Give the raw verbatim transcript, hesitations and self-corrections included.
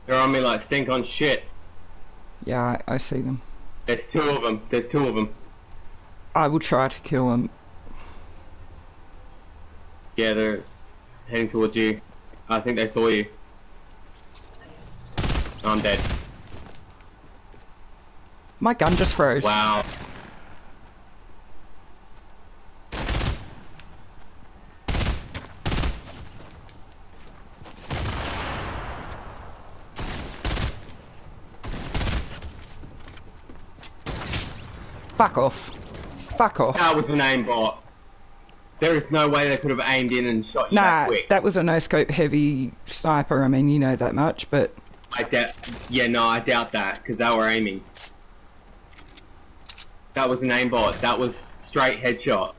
They're on me like stink on shit. Yeah, I, I see them. There's two of them. There's two of them. I will try to kill them. Yeah, they're heading towards you. I think they saw you. I'm dead. My gun just froze. Wow. Fuck off. Fuck off. That was an aimbot. There is no way they could have aimed in and shot you Nah, that quick. that was a no-scope heavy sniper. I mean, you know that much, but... I doubt. Yeah, no, I doubt that, because they were aiming. That was an aimbot. That was straight headshot.